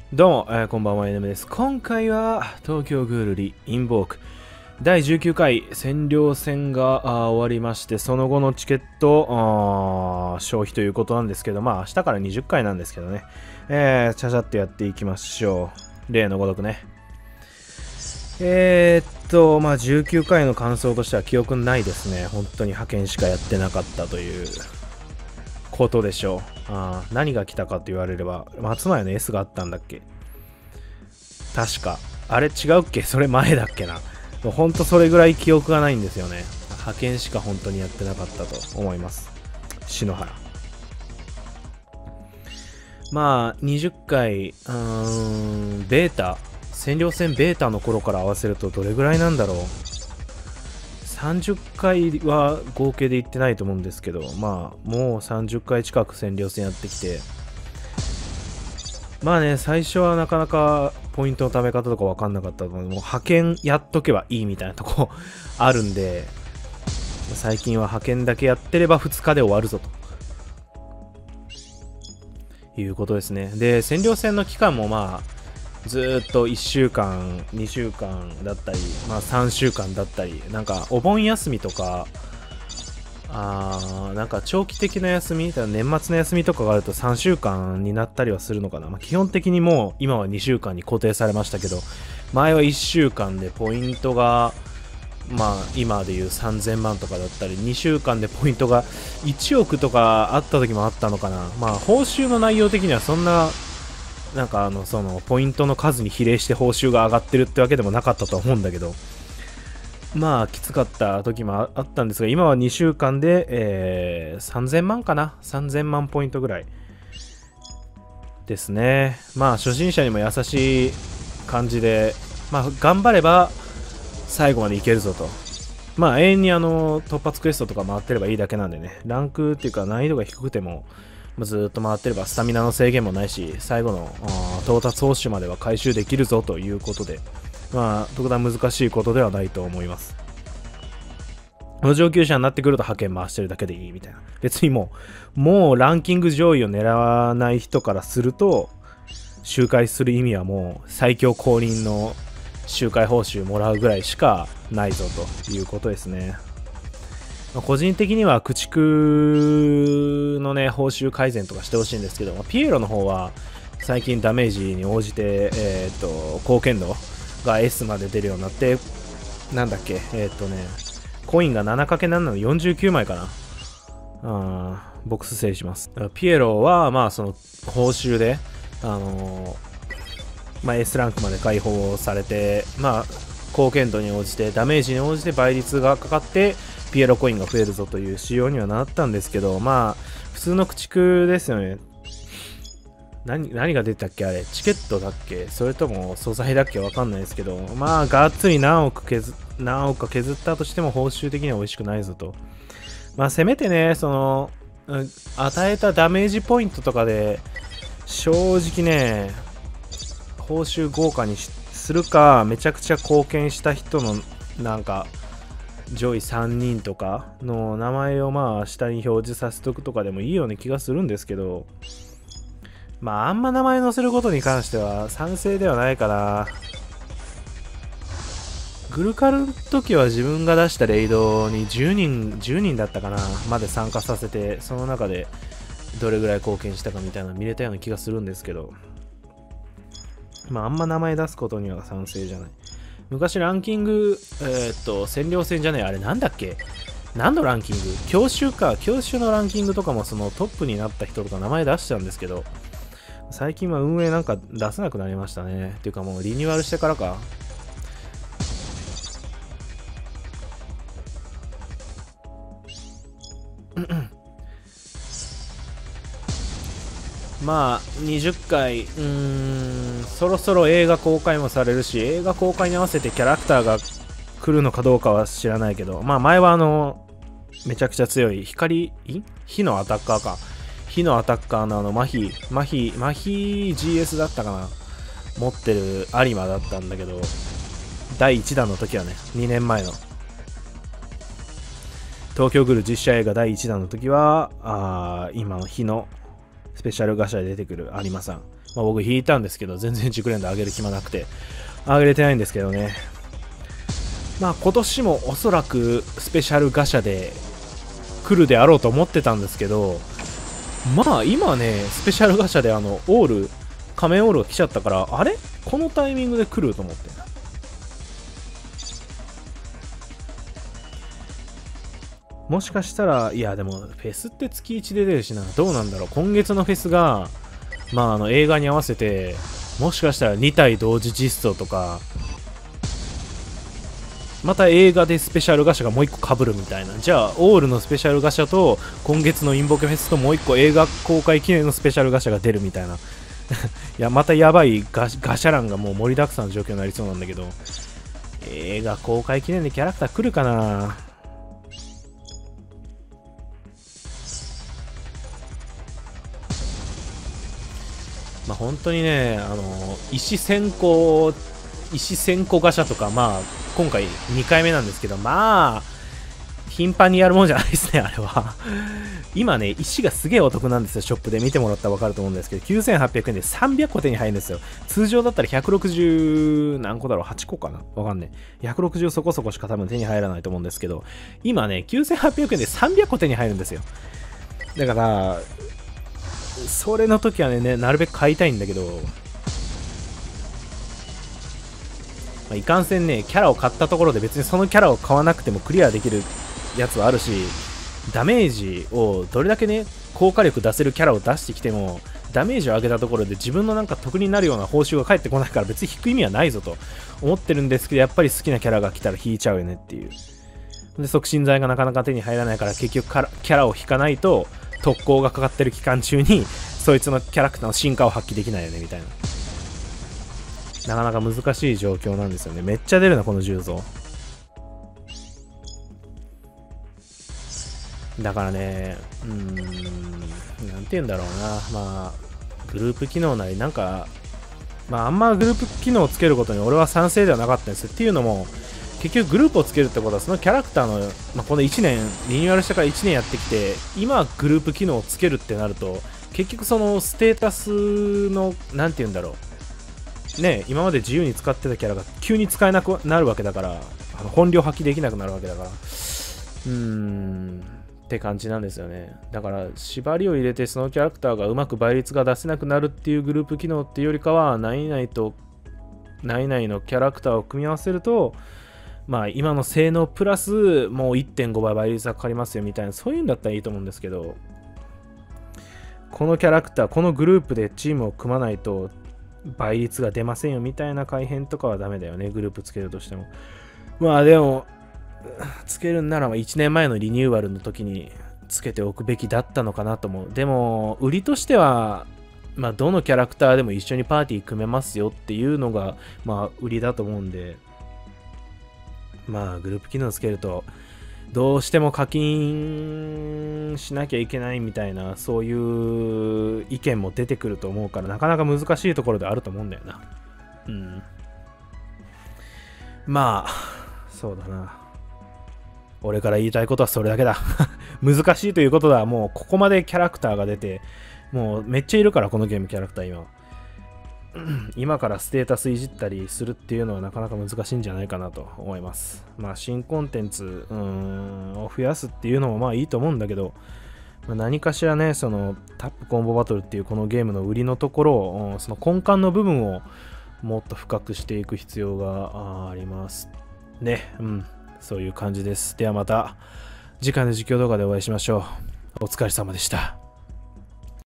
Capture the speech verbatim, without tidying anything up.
どうも、えーこんばんは、エヌエム です。今回は、東京グールリインボークだいじゅうきゅうかい占領戦があー終わりまして、その後のチケットあー消費ということなんですけど、まあ、明日からにじゅっかいなんですけどね、えー、ちゃちゃっとやっていきましょう。例のごとくね。えー、っと、まあ、じゅうきゅうかいの感想としては記憶ないですね。本当に派遣しかやってなかったということでしょう。あー何が来たかと言われれば、松前の S があったんだっけ、確か。あれ違うっけ、それ前だっけな。もうほんとそれぐらい記憶がないんですよね。派遣しか本当にやってなかったと思います。篠原。まあ、にじゅっかい、うーん、ベータ、占領戦ベータの頃から合わせるとどれぐらいなんだろう。さんじゅっかいは合計で行ってないと思うんですけど、まあ、もうさんじゅっかい近く占領戦やってきて、まあね、最初はなかなかポイントの貯め方とか分かんなかったので、もう派遣やっとけばいいみたいなとこあるんで、最近は派遣だけやってればふつかで終わるぞということですね。で、占領戦の期間もまあ、ずーっといっしゅうかん、にしゅうかんだったり、まあさんしゅうかんだったり、なんかお盆休みとか、あーなんか長期的な休み、だから年末の休みとかがあるとさんしゅうかんになったりはするのかな。まあ、基本的にもう今はにしゅうかんに固定されましたけど、前はいっしゅうかんでポイントが、まあ今でいうさんぜんまんとかだったり、にしゅうかんでポイントがいちおくとかあった時もあったのかな。まあ報酬の内容的にはそんな、なんかあの、そのポイントの数に比例して報酬が上がってるってわけでもなかったと思うんだけど、まあ、きつかった時もあったんですが、今はにしゅうかんで、えー、さんぜんまんかな ?さんぜん 万ポイントぐらいですね。まあ、初心者にも優しい感じで、まあ、頑張れば最後までいけるぞと。まあ、永遠にあの、突発クエストとか回ってればいいだけなんでね、ランクっていうか難易度が低くても、まあずっと回ってればスタミナの制限もないし、最後のあー到達報酬までは回収できるぞということで、まあ、特段難しいことではないと思います。この上級者になってくると派遣回してるだけでいいみたいな。別にもう、もうランキング上位を狙わない人からすると、周回する意味はもう最強降臨の周回報酬もらうぐらいしかないぞということですね。まあ個人的には駆逐のね、報酬改善とかしてほしいんですけど、まあピエロの方は最近ダメージに応じて、えっと、貢献度が S まで出るようになって、なんだっけ、えっとね、コインが ななかけるなな のよんじゅうきゅうまいかな。あーボックス整理します。ピエロは、まあ、その、報酬で、あのーまあ、S ランクまで解放されて、まあ、貢献度に応じて、ダメージに応じて倍率がかかって、ピエロコインが増えるぞという仕様にはなったんですけど、まあ、普通の駆逐ですよね。何、何が出たっけあれ、チケットだっけ、それとも素材だっけわかんないですけど、まあ、がっつり何億削、何億か削ったとしても報酬的には美味しくないぞと。まあ、せめてね、その、うん、与えたダメージポイントとかで、正直ね、報酬豪華にするか、めちゃくちゃ貢献した人の、なんか、上位さんにんとかの名前をまあ下に表示させておくとかでもいいような気がするんですけど、まああんま名前載せることに関しては賛成ではないかな。グルカルの時は自分が出したレイドにじゅうにん、じゅうにんだったかなまで参加させて、その中でどれぐらい貢献したかみたいなの見れたような気がするんですけど、まああんま名前出すことには賛成じゃない。昔ランキング、えー、っと、占領戦じゃない、あれなんだっけ、何のランキング、教習か、教習のランキングとかもそのトップになった人とか名前出したんですけど、最近は運営なんか出せなくなりましたね。っていうかもうリニューアルしてからか。まあ、にじゅっかい、うーん、そろそろ映画公開もされるし、映画公開に合わせてキャラクターが来るのかどうかは知らないけど、まあ前はあの、めちゃくちゃ強い光、火のアタッカーか。火のアタッカーのあの、マヒ、マヒ、マヒ ジーエス だったかな。持ってる有馬だったんだけど、だいいちだんの時はね、にねんまえの。東京グル実写映画だいいちだんの時は、あ今の火のスペシャルガシャで出てくる有馬さん。 まあ、僕引いたんですけど、全然熟練度上げる暇なくて、上げれてないんですけどね。まあ今年もおそらくスペシャルガシャで来るであろうと思ってたんですけど、まあ今ね、スペシャルガシャであの、オール、仮面オールが来ちゃったから、あれこのタイミングで来ると思って。もしかしたら、いやでも、フェスって月いちで出るしな、どうなんだろう。今月のフェスが、まああの、映画に合わせて、もしかしたらに体同時実装とか、また映画でスペシャルガシャがもういっこ被るみたいな。じゃあ、オールのスペシャルガシャと、今月のインボケフェスともういっこ映画公開記念のスペシャルガシャが出るみたいな。いや、またやばいガシガシャ欄がもう盛りだくさんの状況になりそうなんだけど、映画公開記念でキャラクター来るかな。まあ本当にね、あの、石先行、石先行ガシャとか、まあ、今回にかいめなんですけど、まあ、頻繁にやるもんじゃないですね、あれは。今ね、石がすげえお得なんですよ、ショップで見てもらったら分かると思うんですけど、きゅうせんはっぴゃくえんでさんびゃっこ手に入るんですよ。通常だったらひゃくろくじゅう、何個だろう、はちこかなわかんねえ。ひゃくろくじゅうそこそこしか多分手に入らないと思うんですけど、今ね、きゅうせんはっぴゃくえんでさんびゃっこ手に入るんですよ。だから、それの時はね、なるべく買いたいんだけど、まあ、いかんせんね、キャラを買ったところで別にそのキャラを買わなくてもクリアできるやつはあるし、ダメージをどれだけね、効果力出せるキャラを出してきても、ダメージを上げたところで自分のなんか得になるような報酬が返ってこないから別に引く意味はないぞと思ってるんですけど、やっぱり好きなキャラが来たら引いちゃうよねっていう。で、促進剤がなかなか手に入らないから結局キャラを引かないと、特攻がかかってる期間中にそいつのキャラクターの進化を発揮できないよねみたいな。なかなか難しい状況なんですよね。めっちゃ出るなこの重蔵。だからね、うーん、なんて言うんだろうな。まあ、グループ機能なりなんか、まああんまグループ機能をつけることに俺は賛成ではなかったんですよ。っていうのも、結局グループをつけるってことはそのキャラクターの、まあ、このいちねんリニューアルしてからいちねんやってきて今グループ機能をつけるってなると結局そのステータスのなんて言うんだろうね、今まで自由に使ってたキャラが急に使えなくなるわけだから、あの本領発揮できなくなるわけだから、うーんって感じなんですよね。だから縛りを入れてそのキャラクターがうまく倍率が出せなくなるっていうグループ機能っていうよりかは何々と何々のキャラクターを組み合わせるとまあ今の性能プラスもう いってんご 倍倍率がかかりますよみたいな、そういうんだったらいいと思うんですけど、このキャラクターこのグループでチームを組まないと倍率が出ませんよみたいな改変とかはダメだよね、グループつけるとしても。まあでもつけるんならいちねんまえのリニューアルの時につけておくべきだったのかなと思う。でも売りとしてはまあどのキャラクターでも一緒にパーティー組めますよっていうのがまあ売りだと思うんで、まあグループ機能つけるとどうしても課金しなきゃいけないみたいなそういう意見も出てくると思うからなかなか難しいところであると思うんだよな。うん。まあそうだな。俺から言いたいことはそれだけだ。難しいということだ。もうここまでキャラクターが出てもうめっちゃいるからこのゲームキャラクター今。今からステータスいじったりするっていうのはなかなか難しいんじゃないかなと思います。まあ新コンテンツうーんを増やすっていうのもまあいいと思うんだけど、まあ、何かしらね、そのタップコンボバトルっていうこのゲームの売りのところを、その根幹の部分をもっと深くしていく必要がありますね。うん、そういう感じです。ではまた次回の実況動画でお会いしましょう。お疲れ様でした。